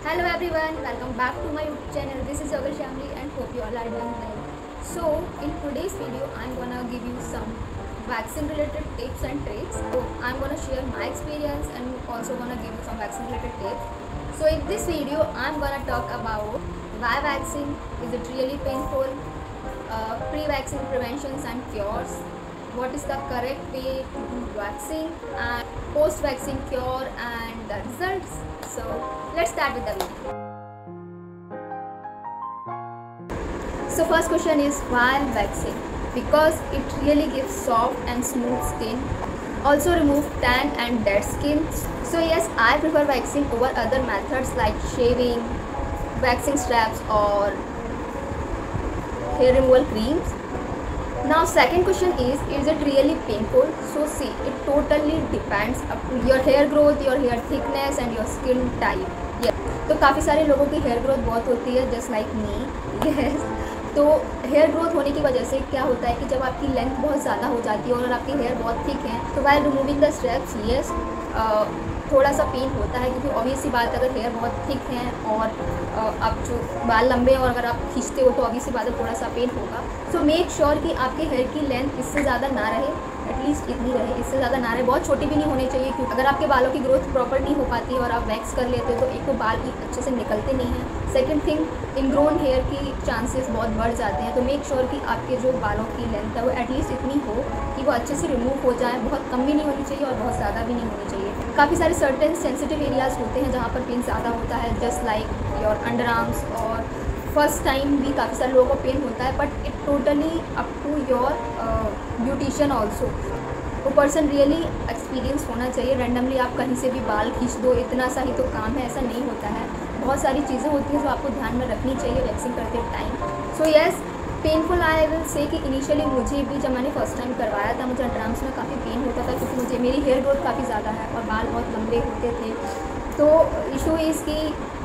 Hello everyone, welcome back to my YouTube channel. This is Yoga Shamli and hope you all are doing well. So in today's video, I'm gonna give you some vaccine related tips and tricks. So I'm gonna share my experience and also gonna give you some vaccine related tips. So in this video, I'm gonna talk about why vaccine is it really painful, pre-vaccine preventions and cures, what is the correct way to do vaccine, and post-vaccine cure and the results. So let's start with the video. So first question is why vaccine? Because it really gives soft and smooth skin, also remove tan and dead skin. So yes, I prefer vaccine over other methods like shaving, waxing straps or hair removal creams. Now second question is it really painful? So see, it totally depends upon your hair growth, your hair thickness and your skin type. Yeah. तो काफ़ी सारे लोगों की hair growth बहुत होती है just like me. Yes. तो hair growth होने की वजह से क्या होता है कि जब आपकी लेंथ बहुत ज़्यादा हो जाती है और आपकी हेयर बहुत थिक है तो while removing the straps yes थोड़ा सा पेन होता है, क्योंकि ऑब्वियस सी बात अगर हेयर बहुत थिक है और आप जो बाल लंबे और अगर आप खींचते हो तो ऑब्वियस सी बात है थोड़ा सा पेन होगा. सो मेक श्योर कि आपके हेयर की लेंथ इससे ज़्यादा ना रहे, एटलीस्ट इतनी रहे, इससे ज़्यादा ना रहे. बहुत छोटी भी नहीं होनी चाहिए, क्योंकि अगर आपके बालों की ग्रोथ प्रॉपर नहीं हो पाती है और आप वैक्स कर लेते हो तो एक तो बाल भी अच्छे से निकलते नहीं हैं. सेकंड थिंग, इनग्रोन हेयर की चांसेस बहुत बढ़ जाते हैं. तो मेक श्योर कि आपके जो बालों की लेंथ है वो एटलीस्ट इतनी हो कि वो अच्छे से रिमूव हो जाए. बहुत कम भी नहीं होनी चाहिए और बहुत ज़्यादा भी नहीं होनी चाहिए. काफ़ी सारे सर्टेन सेंसिटिव एरियाज़ होते हैं जहाँ पर पेन ज़्यादा होता है, just like your underarms, और फर्स्ट टाइम भी काफ़ी सारे लोगों को पेन होता है. But it totally up to your beautician also. वो पर्सन रियली एक्सपीरियंस होना चाहिए. रैंडमली आप कहीं से भी बाल खींच दो, इतना सा ही तो काम है, ऐसा नहीं होता है. बहुत सारी चीज़ें होती हैं जो आपको ध्यान में रखनी चाहिए वैक्सिंग करते time. So yes, painful I will say कि इनिशियली मुझे भी जब मैंने फर्स्ट टाइम करवाया था मुझे अंडरआर्म्स में काफ़ी पेन होता था, क्योंकि मुझे मेरी हेयर ग्रोथ काफ़ी ज़्यादा है और बाल बहुत लंबे होते थे. तो इशू इज़ कि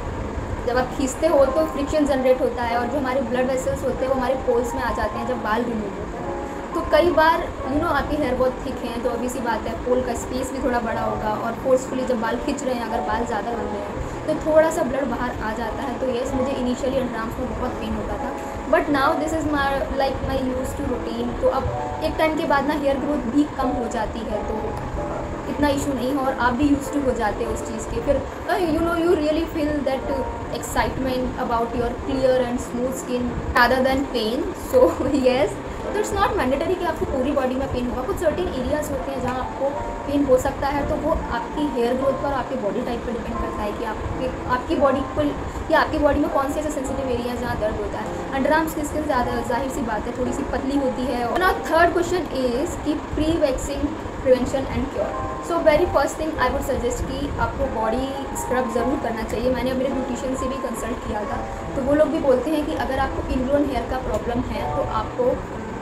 जब आप खींचते हो तो फ्रिक्शन जनरेट होता है और जो हमारे ब्लड वेसल्स होते हैं वो हमारे पोल्स में आ जाते हैं जब बाल रिमूव होते हैं. तो कई बार आपकी हेयर बहुत थिक है तो ऑब्वियसली बात है पोल का स्पेस भी थोड़ा बड़ा होगा, और फोर्सफुली जब बाल खींच रहे हैं अगर बाल ज़्यादा लंबे हैं तो थोड़ा सा ब्लड बाहर आ जाता है. तो येस, मुझे इनिशियली अंडरआर्म्स में बहुत पेन होता था, but now this is my use to routine. तो अब एक टाइम के बाद ना हेयर ग्रोथ भी कम हो जाती है तो इतना इशू नहीं है और आप भी यूज टू हो जाते हो उस चीज़ के. फिर you really feel that excitement about your clear and smooth skin rather than pain. So yes, तो इट्स नॉट मैंडेटरी कि आपको पूरी बॉडी में पेन होगा. कुछ सर्टेन एरियाज़ होते हैं जहाँ आपको पेन हो सकता है, तो वो आपकी हेयर ग्रोथ पर, आपके बॉडी टाइप पर डिपेंड करता है कि आपकी बॉडी को या आपकी बॉडी में कौन से ऐसे सेंसिटिव एरिया जहाँ दर्द होता है. अंडरआर्म्स की स्किन ज़्यादा जाहिर सी बात है थोड़ी सी पतली होती है. और नाउ थर्ड क्वेश्चन इज़ कि pre waxing prevention and cure. So very first thing I would suggest कि आपको बॉडी स्क्रब ज़रूर करना चाहिए. मैंने मेरे ब्यूटिशियन से भी कंसल्ट किया था तो वो लोग भी बोलते हैं कि अगर आपको इनग्रोन हेयर का प्रॉब्लम है तो आपको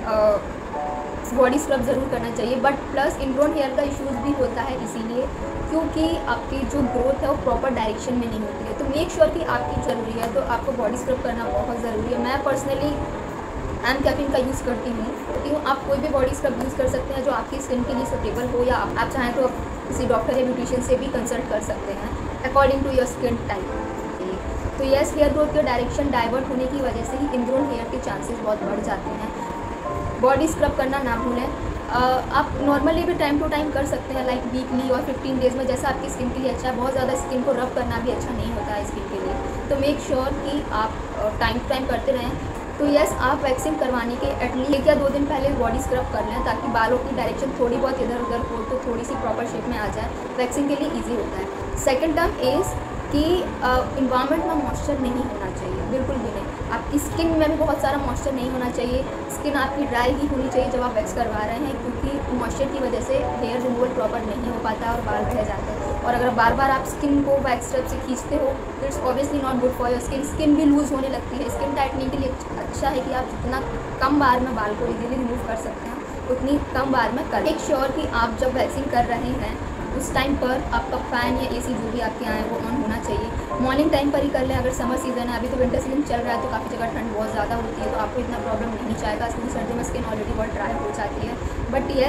बॉडी स्क्रब ज़रूर करना चाहिए. बट प्लस इनग्रोन हेयर का इश्यूज़ भी होता है इसीलिए क्योंकि आपकी जो ग्रोथ है वो प्रॉपर डायरेक्शन में नहीं होती है. तो मेक श्योर कि आपकी ज़रूरी है तो आपको बॉडी स्क्रब करना बहुत ज़रूरी है. मैं पर्सनली एम कैफिन का यूज़ करती हूँ. आप कोई भी बॉडी स्क्रब यूज़ कर सकते हैं जो आपकी स्किन के लिए सूटेबल हो, या आप चाहें तो किसी डॉक्टर या ब्यूटिशियन से भी कंसल्ट कर सकते हैं according to your skin type. तो येस, हेयर ग्रोथ के डायरेक्शन डाइवर्ट होने की वजह से ही इनग्रोन हेयर के चांसेस बहुत बढ़ जाते हैं. बॉडी स्क्रब करना ना भूलें. आप नॉर्मली भी टाइम टू टाइम कर सकते हैं, लाइक वीकली और 15 डेज़ में, जैसा आपकी स्किन के लिए अच्छा है. बहुत ज़्यादा स्किन को रब करना भी अच्छा नहीं होता है स्किन के लिए. तो मेक श्योर कि आप टाइम टू टाइम करते रहें. तो येस, आप वैक्सिंग करवाने के एटलीस्ट 1 या 2 दिन पहले बॉडी स्क्रब कर लें ताकि बालों की डायरेक्शन थोड़ी बहुत इधर उधर हो तो थोड़ी सी प्रॉपर शेप में आ जाए. वैक्सिंग के लिए ईजी होता है. सेकेंड टर्म इज़ कि इन्वायरमेंट में मॉइस्चर नहीं होना चाहिए, बिल्कुल भी नहीं. आपकी स्किन में भी बहुत सारा मॉइस्चर नहीं होना चाहिए. स्किन आपकी ड्राई ही होनी चाहिए जब आप वैक्स करवा रहे हैं, क्योंकि मॉइस्चर की वजह से हेयर रिमूवल प्रॉपर नहीं हो पाता और बाल रह जाते हैं. और अगर बार बार आप स्किन को वैक्स स्ट्रैप से खींचते हो तो it's obviously not good for your skin. Skin भी लूज़ होने लगती है. स्किन टाइटनिंग के लिए अच्छा है कि आप जितना कम बार में बाल को इजीली रिमूव कर सकते हैं उतनी कम बार में कर. मेक श्योर कि आप जब वैक्सिंग कर रहे हैं उस टाइम पर आपका फ़ैन या एसी जो भी आपके यहाँ है वो ऑन होना चाहिए. मॉर्निंग टाइम पर ही कर लें अगर समर सीज़न है. अभी तो विंटर सीजन चल रहा है तो काफ़ी जगह ठंड बहुत ज़्यादा होती है तो आपको इतना प्रॉब्लम नहीं चाहेगा, क्योंकि सर्दी में स्किन ऑलरेडी बहुत ड्राई हो जाती है. बट येस,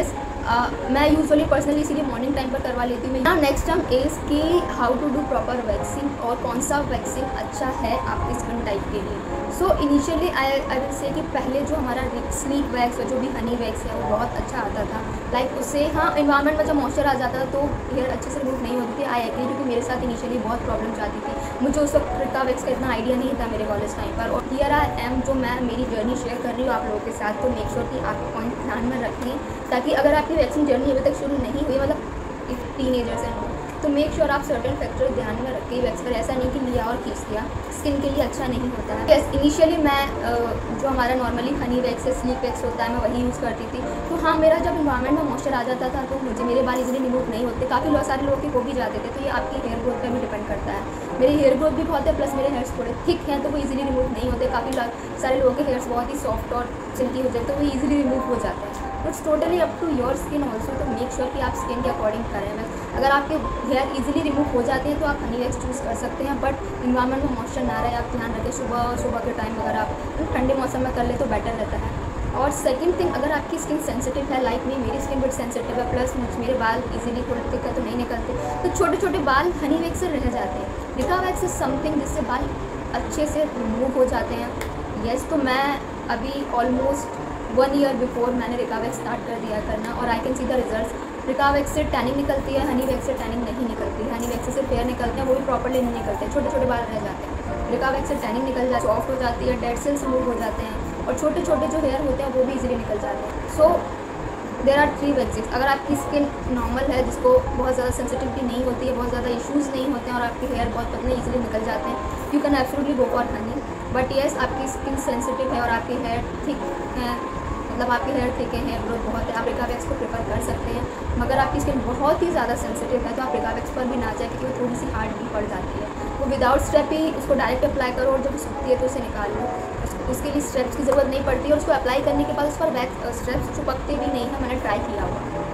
मैं यूजुअली पर्सनली इसीलिए मॉर्निंग टाइम पर करवा लेती हूँ। नाउ नेक्स्ट टर्म इज़ कि how to do proper waxing और कौन सा वैक्सिंग अच्छा है आपकी स्किन टाइप के लिए। So initially I will say कि पहले जो हमारा स्लीक वैक्स और जो भी हनी वैक्स है वो बहुत अच्छा आता था। लाइक उससे हाँ इन्वायरमेंट में जब मॉइस्चर आ जाता था तो हेयर अच्छे से रिमूव नहीं होती थी। आई एग्री, क्योंकि मेरे साथ इनिशियली बहुत प्रॉब्लम्स आती थी। मुझे उस वक्त रिका वैक्स का इतना आइडिया नहीं था मेरे कॉलेज टाइम पर। और हियर आई एम जो मैं मेरी जर्नी शेयर कर रही हूँ आप लोगों के साथ। तो मेक श्योर कि आप पॉइंट ध्यान में रखें, ताकि अगर आपकी वैक्सीन जर्नी अभी तक शुरू नहीं हुई, मतलब इफ टीनेजर्स हैं तो मेक श्योर आप सर्टेन फैक्टर ध्यान में रखें वैक्स पर। ऐसा नहीं कि लिया और खींच दिया, स्किन के लिए अच्छा नहीं होता है। यस, इनिशियली मैं जो हमारा नॉर्मली हनी वैक्स है, स्लीक वैक्स होता है, मैं वही यूज़ करती थी। तो हाँ, मेरा जब इन्वायरमेंट में मॉइस्चर आ जाता था तो मेरे बाल इजीली रिमूव नहीं होते। काफ़ी सारे लोगों के हो भी जाते थे। तो ये आपकी हेयर ग्रोथ पर भी डिपेंड करता है। मेरी हेयर ग्रोथ भी बहुत है, प्लस मेरे हेयर्स थोड़े थिक हैं तो वो इजीली रिमूव नहीं होते। काफ़ी सारे लोगों के हेयर्स बहुत ही सॉफ्ट और सिल्की हो जाते तो वो इजीली रिमूव हो जाते हैं। It's totally up to your skin also. तो मेक श्योर कि आप स्किन के अकॉर्डिंग करें वैक्स। अगर आपके हेयर इजीली रिमूव हो जाते हैं तो आप हनी वैक्स चूज़ कर सकते हैं, बट इन्वायरमेंट में मॉइस्चर ना रहे, आप ध्यान रखें। सुबह के टाइम अगर आप ठंडे मौसम में कर ले तो बेटर रहता है। और सेकंड थिंग, अगर आपकी स्किन सेंसिटिव है, लाइक मेरी स्किन बड़ी सेंसिटिव है, प्लस मेरे बाल इजीली थोड़े थिक है तो नहीं निकलते, तो छोटे छोटे बाल हनी वैक्स से रह जाते हैं। रिका वैक्स इज समथिंग जिससे बाल अच्छे से रिमूव हो जाते हैं। यस, तो मैं अभी ऑलमोस्ट 1 ईयर बिफोर मैंने रिका वैक्स स्टार्ट कर दिया करना, और I can see the results. Rica wax से टैनिंग निकलती है, हनी वैक्स से टैनिंग नहीं निकलती। हनी वैक्स से फेयर निकलते हैं, वो भी प्रॉपर्ली नहीं निकलते, छोटे छोटे बाल रह जाते हैं। रिका वैक्स से टैनिंग निकल जाती है, सॉफ्ट हो जाती है, डेड सेल्स रिमूव हो जाते हैं, और छोटे छोटे जो हेयर होते हैं वो भी इजीली निकल जाते हैं। So there are 3 waxes. अगर आपकी स्किन नॉर्मल है, जिसको बहुत ज़्यादा सेंसिटिविटी नहीं होती है, बहुत ज़्यादा इश्यूज़ नहीं होते हैं, और आपके हेयर बहुत पतले इजीली निकल जाते हैं, you can absolutely go for honey. But yes, आपकी स्किन सेंसिटिव है और आपके हेयर थिक हैं, मतलब आपके हेयर थिक है, हेयर ग्रोथ बहुत है, आप रिका वैक्स को प्रेफर कर सकते हैं। मगर आपकी स्किन बहुत ही ज़्यादा सेंसिटिव है तो आप रिका वैक्स पर भी ना जाए, क्योंकि वो थोड़ी सी हार्ड भी पड़ जाती है। वो विदाउट स्टेप ही उसको डायरेक्ट अप्लाई करो, और जब सूखती है तो उसे निकाल लो। उसके लिए स्टेप्स की ज़रूरत नहीं पड़ती, और उसको अप्लाई करने के बाद उस पर वैक्स स्टेप्स चिपकते भी नहीं है। मैंने ट्राई किया हुआ।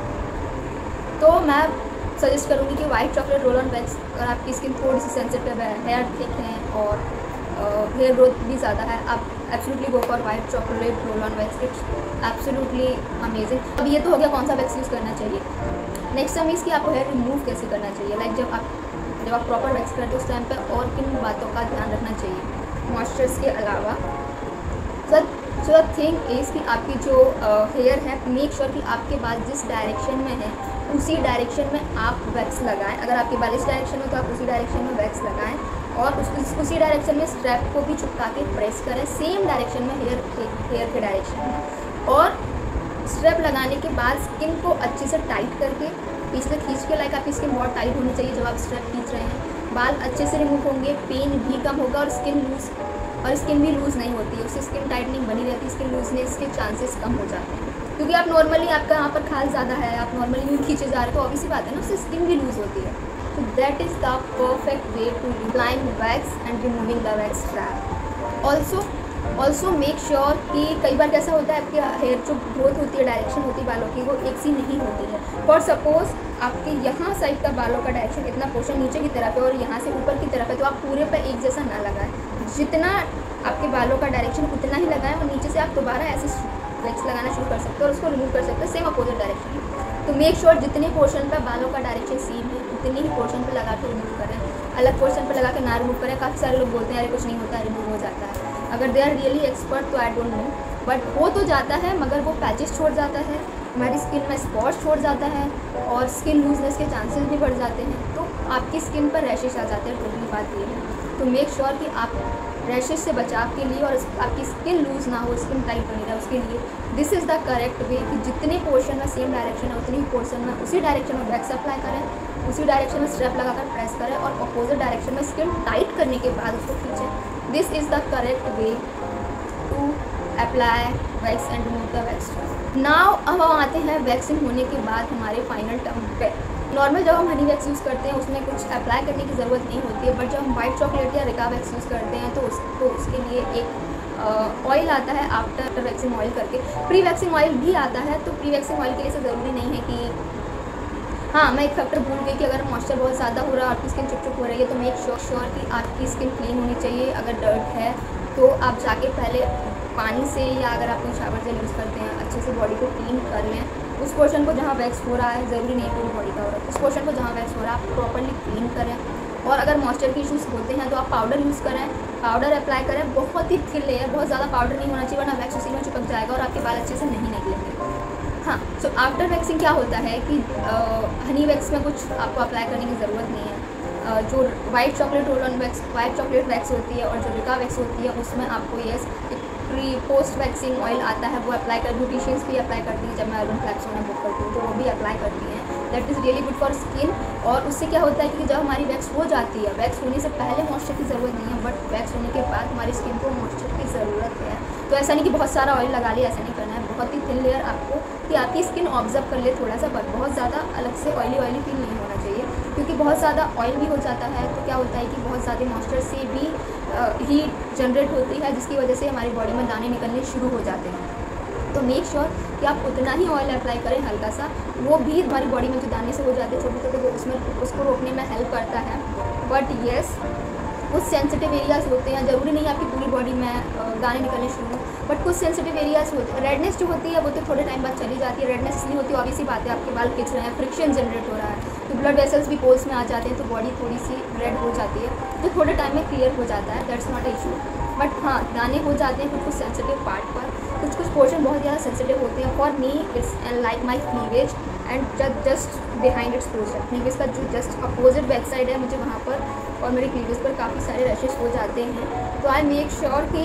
तो मैं सजेस्ट करूँगी कि white chocolate roll on wax, अगर आपकी स्किन थोड़ी सी सेंसिटिव है, हेयर थिक है और हेयर ग्रोथ भी ज़्यादा है, आप absolutely go for white chocolate roll on wax. It's absolutely amazing. अब ये तो हो गया कौन सा वैक्स यूज़ करना चाहिए। नेक्स्ट टाइम इसकी आपको हेयर रिमूव कैसे करना चाहिए। लाइक जब आप प्रॉपर वैक्स करते हो उस टाइम पर और किन बातों का ध्यान रखना चाहिए मॉइस्चर्स के अलावा। सो द थिंग इज़ कि आपकी जो हेयर है, मेक श्योर कि आपके बाल जिस डायरेक्शन में है उसी डायरेक्शन में आप वैक्स लगाएं। अगर आपके बाल इस डायरेक्शन में तो आप उसी डायरेक्शन में वैक्स लगाएं, और उसी डायरेक्शन में स्ट्रैप को भी चिपका के प्रेस करें, सेम डायरेक्शन में हेयर के डायरेक्शन में। और स्ट्रैप लगाने के बाद स्किन को अच्छे से टाइट करके पीछे खींच के, लाइक आपकी स्किन बहुत टाइट होनी चाहिए जब आप स्ट्रैप खींच रहे हैं। बाल अच्छे से रिमूव होंगे, पेन भी कम होगा, और स्किन भी लूज़ नहीं होती है, उससे स्किन टाइटनिंग बनी रहती है, स्किन लूजनेस के चांसेस कम हो जाते हैं। क्योंकि आप नॉर्मली, आपका यहाँ पर खाल ज़्यादा है, आप नॉर्मली यूँ खींचे जा रहे हो तो ऑब्वियसली बात है ना, उससे स्किन भी लूज़ होती है। तो that is the perfect way to applying wax and removing the wax strap. Also make sure कि कई बार कैसा होता है, आपके हेयर जो ग्रोथ होती है, डायरेक्शन होती है बालों की, वो एक सी नहीं होती है। फॉर सपोज आपके यहाँ साइड का बालों का डायरेक्शन, इतना पोर्शन नीचे की तरफ है और यहाँ से ऊपर की तरफ है, तो आप पूरे पर एक जैसा ना लगाएं। जितना आपके बालों का डायरेक्शन उतना ही लगाएं, और नीचे से आप दोबारा ऐसे वैक्स लगाना शुरू कर सकते हो और उसको रिमूव कर सकते हो सेम अपोजिट डायरेक्शन में। तो मेक श्योर जितने पोर्शन पर बालों का डायरेक्शन सेम है उतने ही पोर्शन पर लगा के रिमूव करें, अलग पोर्शन पर लगा के ना रिमूव करें। काफ़ी सारे लोग बोलते हैं अरे कुछ नहीं होता, रिमूव हो जाता है। अगर दे आर रियली एक्सपर्ट तो आई डोंट नो, बट हो तो जाता है, मगर वो पैचेस छोड़ जाता है, हमारी स्किन में स्पॉट्स छोड़ जाता है, और स्किन लूजनेस के चांसेस भी बढ़ जाते हैं। तो आपकी स्किन पर रैशेस आ जाते हैं। टोटली बात ये है। तो मेक श्योर कि आप रैशेस से बचाव के लिए और आपकी स्किन लूज़ ना हो, स्किन टाइट बनी रहे, उसके लिए this is the correct way कि जितने पोर्शन में सेम डायरेक्शन है उतनी ही पोर्शन में उसी डायरेक्शन में वैक्स अप्लाई करें, उसी डायरेक्शन में स्ट्रैप लगाकर प्रेस करें, और अपोजिट डायरेक्शन में स्किन टाइट करने के बाद उसको खींचें। This is the correct way to apply wax and remove the wax. Now अब हम आते हैं वैक्सिंग होने के बाद हमारे फाइनल टर्म पे। नॉर्मल जब हम हनी वैक्स यूज़ करते हैं उसमें कुछ अप्लाई करने की ज़रूरत नहीं होती है, बट जब हम वाइट चॉकलेट या रिका वैक्स यूज़ करते हैं तो उसके लिए एक ऑयल आता है आफ्टर वैक्सिंग ऑयल करके। प्री वैक्सिंग ऑयल भी आता है, तो प्री वैक्सिंग ऑयल के लिए ज़रूरी नहीं है कि हाँ, मैं एक फैक्टर भूल गई कि अगर मॉइस्चर बहुत ज़्यादा हो रहा है, आपकी स्किन चुप हो रही है, तो मेक श्योर कि आपकी स्किन क्लीन होनी चाहिए। अगर डर्ट है तो आप जाके पहले पानी से, या अगर आप कोई शावर जेल यूज़ करते हैं, अच्छे से बॉडी को क्लीन कर लें। उस पोर्शन को जहाँ वैक्स हो रहा है, ज़रूरी नहीं पूरी बॉडी का हो रहा है, उस पोर्शन को जहाँ वैक्स हो रहा है आप प्रॉपर्ली क्लीन करें। और अगर मॉइस्चर के इशूज़ होते हैं तो आप पाउडर यूज़ करें, पाउडर अप्लाई करें, बहुत ही थिन लेयर, बहुत ज़्यादा पाउडर नहीं होना चाहिए वरना वैक्स उसी में चिपक जाएगा और आपके बाल अच्छे से नहीं निकलेंगे। हाँ, सो आफ्टर वैक्सिंग क्या होता है कि हनी वैक्स में कुछ आपको अप्लाई करने की ज़रूरत नहीं है। जो white chocolate roll on wax, white chocolate wax होती है और जो रिका वैक्स होती है उसमें आपको एक प्री पोस्ट वैक्सिंग ऑयल आता है, वो अप्लाई कर, ब्यूटिशियंस भी अप्लाई करती हैं। जब मैं अर्बन फ्लैक्स में बुक करती हूँ तो वो भी अप्लाई करती हैं। That is really good for skin. और उससे क्या होता है कि जब हमारी वैक्स हो जाती है, वैक्स होने से पहले मॉइस्चर की ज़रूरत नहीं है, बट वैक्स होने के बाद हमारी स्किन को मॉइस्चर की ज़रूरत है। तो ऐसा नहीं कि बहुत सारा ऑयल लगा लिया, ऐसा नहीं करना है। बहुत ही थिन लेयर आपको कि आपकी स्किन ऑब्जर्व कर ले थोड़ा सा, बट बहुत ज़्यादा अलग से ऑयली फील नहीं होना चाहिए, क्योंकि बहुत ज़्यादा ऑयल भी हो जाता है तो क्या होता है कि बहुत ज़्यादा मॉइस्चर से भी हीट जनरेट होती है, जिसकी वजह से हमारी बॉडी में दाने निकलने शुरू हो जाते हैं। तो मेक श्योर कि आप उतना ही ऑयल अप्लाई करें हल्का सा, वो भी हमारी बॉडी में जो दाने से हो जाते हैं छोटे छोटे, वो उसमें उसको रोकने में हेल्प करता है। बट येस, कुछ सेंसिटिव एरियाज़ होते हैं, ज़रूरी नहीं आपकी पूरी बॉडी में दाने निकलने शुरू, बट कुछ सेंसिटिव एरियाज़ होते हैं। रेडनेस जो होती है वो तो थोड़े टाइम बाद चली जाती है। रेडनेस इसलिए होती है, ऑब्वियसली बात है, आपके बाल खिंच रहे हैं, फ्रिक्शन जनरेट हो रहा है, तो ब्लड वेसल्स भी पोल्स में आ जाते हैं, तो बॉडी थोड़ी सी रेड हो जाती है, जो थोड़े टाइम में क्लियर हो जाता है। That's not a issue. But हाँ, दाने हो जाते हैं कुछ सेंसिटिव पार्ट पर, कुछ पोर्शन बहुत ज़्यादा सेंसिटिव होते हैं। For me it's like my cleavage and just behind its portion, cleavage का जो जस्ट अपोजिट बैक साइड है, मुझे वहाँ पर और मेरे क्लीवेज पर काफ़ी सारे रैशेस हो जाते हैं। तो आई मेक श्योर कि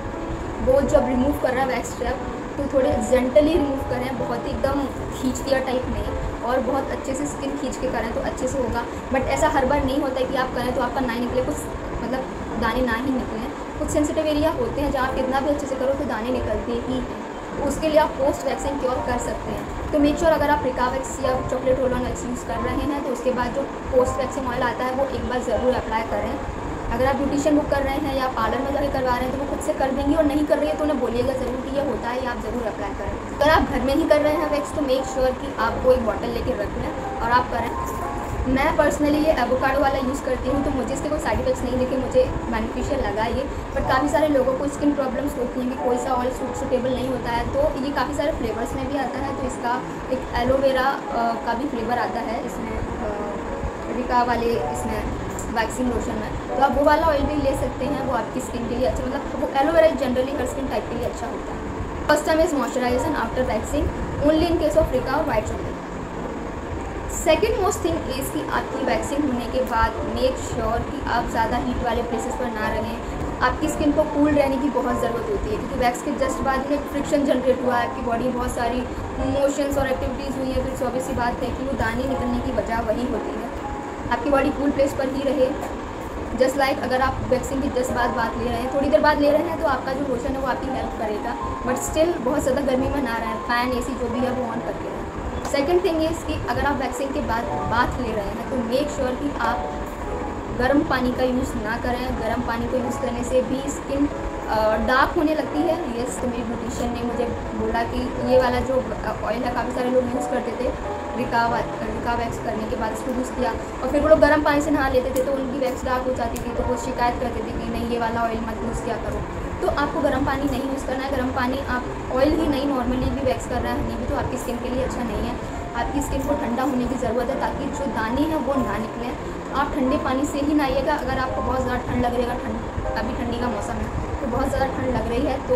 वो जब रिमूव कर रहा है वैक्स स्ट्रैप तो थोड़े जेंटली रिमूव करें, बहुत ही एकदम खींच दिया टाइप नहीं, और बहुत अच्छे से स्किन खींच के करें तो अच्छे से होगा। बट ऐसा हर बार नहीं होता है कि आप करें तो आपका ना निकले, कुछ मतलब दाने ना ही निकलें। कुछ सेंसिटिव एरिया होते हैं जहाँ आप कितना भी अच्छे से करो तो दाने निकलते हैं, कि उसके लिए आप पोस्ट वैक्सिंग क्योर कर सकते हैं। तो मेक श्योर अगर आप रिका वैक्स या chocolate roll on wax use कर रहे हैं तो उसके बाद जो पोस्ट वैक्सिंग ऑयल आता है वो एक बार ज़रूर अप्लाई करें। अगर आप ब्यूटिशियन बुक कर रहे हैं या पार्लर में जाके करवा रहे हैं तो वो खुद से कर देंगी, और नहीं कर रही है तो उन्हें बोलिएगा ज़रूर कि ये होता है, या आप ज़रूर अप्लाई करें। अगर आप घर में ही कर रहे हैं वैक्स तो मेक श्योर कि आप वो एक बॉटल लेके रख लें और आप करें। मैं पर्सनली ये एवोकाडो वाला यूज़ करती हूँ, तो मुझे इसके कोई साइड इफेक्ट्स नहीं दिखे, मुझे बेनिफिशियल लगा ये। बट काफ़ी सारे लोगों को स्किन प्रॉब्लम्स होती हैं कि कोई सा ऑयल सूटेबल नहीं होता है, तो ये काफ़ी सारे फ्लेवर्स में भी आता है। तो इसका एक एलोवेरा का भी फ्लेवर आता है इसमें, रिका वाले इसमें वैक्सिंग लोशन में, तो आप वो वाला ऑयल भी ले सकते हैं, वो आपकी स्किन के लिए अच्छा, मतलब वो एलोवेरा जनरली हर स्किन टाइप के लिए अच्छा होता है। First time is moisturization after waxing only in case of Rica और white chocolate. Second most thing is कि आपकी वैक्सिंग होने के बाद मेक श्योर कि आप ज़्यादा हीट वाले प्लेसेस पर ना रहें। आपकी स्किन को कूल रहने की बहुत ज़रूरत होती है, क्योंकि वैक्स के जस्ट बाद में फ्रिक्शन जनरेट हुआ है, आपकी बॉडी में बहुत सारी मोशंस और एक्टिविटीज़ हुई है, फिर ऑब्वियस सी बात है कि वो दाने निकलने की वजह वही होती है। आपकी बॉडी कूल प्लेस पर ही रहे। जस्ट लाइक अगर आप वैक्सीन की जस्ट बात ले रहे हैं, थोड़ी देर बाद ले रहे हैं, तो आपका जो लोशन है वो आपकी हेल्प करेगा, बट स्टिल बहुत ज़्यादा गर्मी में ना रहें, फ़ैन AC जो भी है वो ऑन करके रहें। सेकेंड थिंग इज़ कि अगर आप वैक्सीन के बाद बाथ ले रहे हैं तो मेक श्योर कि आप गर्म पानी का यूज़ ना करें। गर्म पानी को यूज़ करने से भी स्किन डार्क होने लगती है। येस, तो मेरी ब्यूटिशियन ने मुझे बोला कि ये वाला जो ऑयल है काफ़ी सारे लोग यूज़ करते थे, रिका वैक्स करने के बाद इसको यूज़ किया और फिर वो लोग गर्म पानी से नहा लेते थे तो उनकी वैक्स डार्क हो जाती थी, तो वो शिकायत करते थे कि नहीं ये वाला ऑयल मत यूज़ किया करो। तो आपको गर्म पानी नहीं यूज़ करना है। गर्म पानी आप ऑयल ही नहीं नॉर्मली भी वैक्स कर रहा है नहीं भी तो आपकी स्किन के लिए अच्छा नहीं है। आपकी स्किन को ठंडा होने की ज़रूरत है ताकि जो दाने हैं वो ना निकलें। आप ठंडे पानी से ही नहाइएगा। अगर आपको बहुत ज़्यादा ठंड लग रही है, अभी ठंडी का मौसम है तो बहुत ज़्यादा ठंड लग रही है तो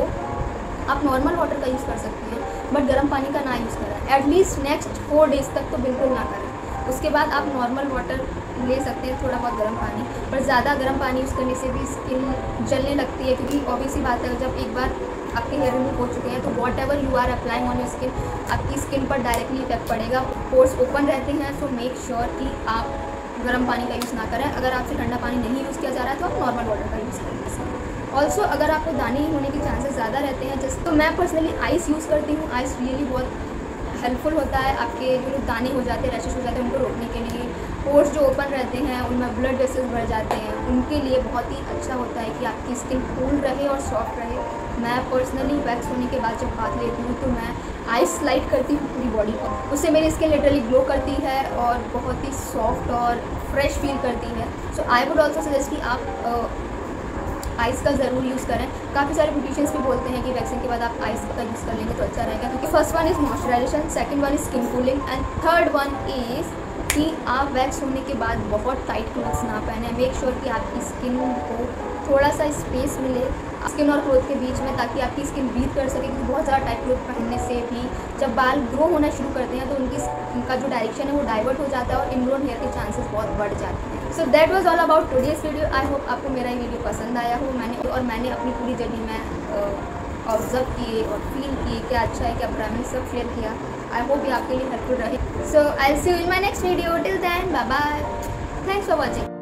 आप नॉर्मल वाटर का यूज़ कर सकते हैं, बट गर्म पानी का ना यूज़ करें। एटलीस्ट नेक्स्ट 4 डेज़ तक तो बिल्कुल ना करें। उसके बाद आप नॉर्मल वाटर ले सकते हैं, थोड़ा बहुत गर्म पानी, पर ज़्यादा गर्म पानी यूज़ करने से भी स्किन जलने लगती है, क्योंकि ऑब्वियसली बात है जब एक बार आपके हेयर रिमूव हो चुके हैं तो whatever you are applying on your skin आपकी स्किन पर डायरेक्टली इफेक्ट पड़ेगा। पोर्स ओपन रहते हैं, तो मेक श्योर कि आप गर्म पानी का यूज़ ना करें। अगर आपसे ठंडा पानी नहीं यूज़ किया जा रहा है तो आप नॉर्मल वाटर का यूज़ करें। ऑल्सो अगर आपको दाने होने के चांसेस ज़्यादा रहते हैं, जैसे तो मैं पर्सनली आइस यूज़ करती हूँ। आइस रियली बहुत हेल्पफुल होता है आपके जो दाने हो जाते हैं, रैशेस हो जाते हैं, उनको रोकने के लिए। पोर्स जो ओपन रहते हैं उनमें ब्लड वेसल्स बढ़ जाते हैं, उनके लिए बहुत ही अच्छा होता है कि आपकी स्किन कूल रहे और सॉफ्ट रहे। मैं पर्सनली वैक्स होने के बाद जब बात लेती हूँ तो मैं आइस स्लाइड करती हूँ पूरी बॉडी पर, उससे मेरी स्किन लिटरली ग्लो करती है और बहुत ही सॉफ्ट और फ्रेश फील करती है। So I would also suggest कि आप आइस का ज़रूर यूज़ करें। काफ़ी सारे ब्यूटिशियंस भी बोलते हैं कि वैक्सिंग के बाद आप आइस का यूज़ कर लेंगे तो अच्छा रहेगा, क्योंकि first one is moisturization, second one is skin cooling and third one is कि आप वैक्स होने के बाद बहुत टाइट क्लोथ्स ना पहने। मेक श्योर कि आपकी स्किन को थोड़ा सा स्पेस मिले स्किन और क्लोथ के बीच में, ताकि आपकी स्किन ब्रीथ कर सके, क्योंकि बहुत ज़्यादा टाइट क्लोथ पहनने से भी जब बाल ग्रो होना शुरू करते हैं तो उनका जो डायरेक्शन है वो डाइवर्ट हो जाता है और इनग्रोन हेयर के चांसेस बहुत बढ़ जाते हैं। So that was all about today's video. I hope आपको मेरा ये वीडियो पसंद आया हो। मैंने अपनी पूरी जर्नी में ऑब्जर्व किए और फील किए क्या अच्छा है क्या बुरा, मैंने सब शेयर किया। आई होप ये आपके लिए हेल्पफुल रहे। So I will see you in my next video. Till then bye bye, thanks for watching.